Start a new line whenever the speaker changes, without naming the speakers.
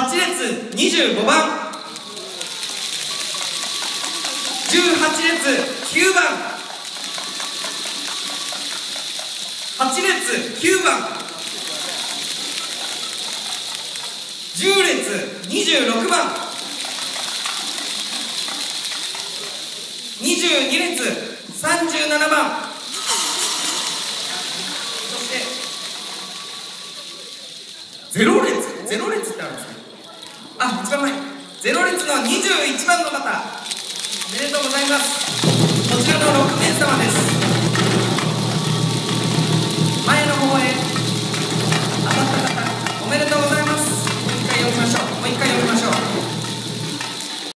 8列25番、18列9番、8列9番、10列26番、22列37番、そして0列ってあるんですね。あ、一番前、0列の21番の方、おめでとうございます。こちらの6名様です。